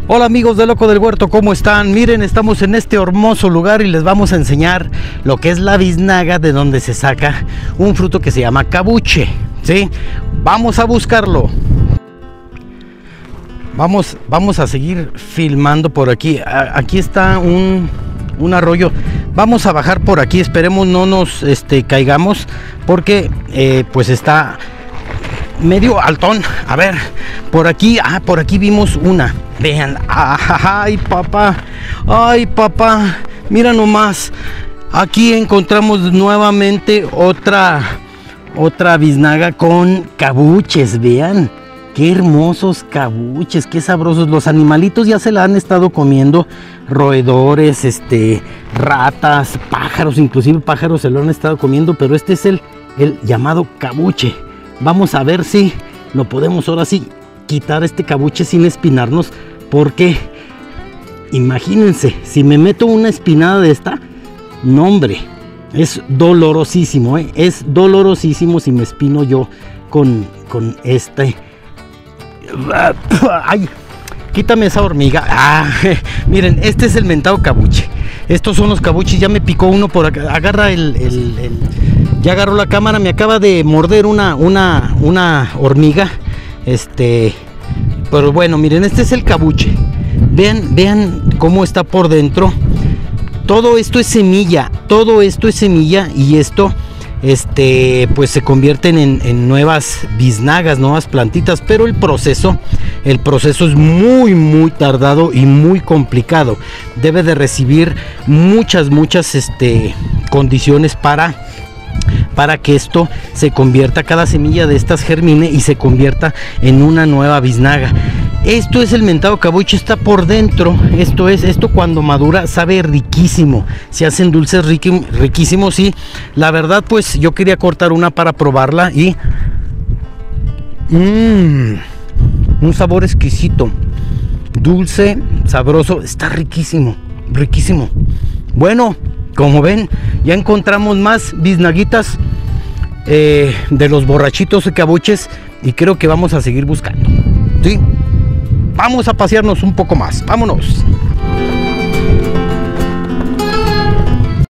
Hola amigos de Loco del Huerto, ¿cómo están? Miren, estamos en este hermoso lugar y les vamos a enseñar lo que es la biznaga, de donde se saca un fruto que se llama cabuche, ¿sí? Vamos a buscarlo. Vamos a seguir filmando por aquí. Aquí está un arroyo. Vamos a bajar por aquí, esperemos no nos caigamos, porque pues está medio altón. A ver, por aquí vimos una. Vean, ay papá, mira nomás, aquí encontramos nuevamente otra biznaga con cabuches. Vean qué hermosos cabuches, qué sabrosos. Los animalitos ya se la han estado comiendo, roedores, ratas, pájaros, inclusive pájaros se lo han estado comiendo, pero este es el llamado cabuche. Vamos a ver si lo podemos ahora sí quitar este cabuche sin espinarnos, porque imagínense, si me meto una espinada de esta, no hombre, es dolorosísimo, es dolorosísimo si me espino yo con este. Ay, quítame esa hormiga. Miren, este es el mentado cabuche. Estos son los cabuches. Ya me picó uno por acá. Agarra ya agarró la cámara. Me acaba de morder una hormiga. Pero bueno, miren, este es el cabuche. Vean cómo está por dentro. Todo esto es semilla. Y esto pues se convierten en nuevas biznagas, nuevas plantitas, pero el proceso es muy tardado y muy complicado. Debe de recibir muchas condiciones para que esto se convierta, cada semilla de estas germine y se convierta en una nueva biznaga. Esto es el mentado cabuche, está por dentro. Esto cuando madura sabe riquísimo. Se hacen dulces riquísimos, y la verdad pues yo quería cortar una para probarla y un sabor exquisito, dulce, sabroso, está riquísimo. Bueno, como ven, ya encontramos más biznaguitas de los borrachitos de cabuches, y creo que vamos a seguir buscando, ¿sí? Vamos a pasearnos un poco más, vámonos.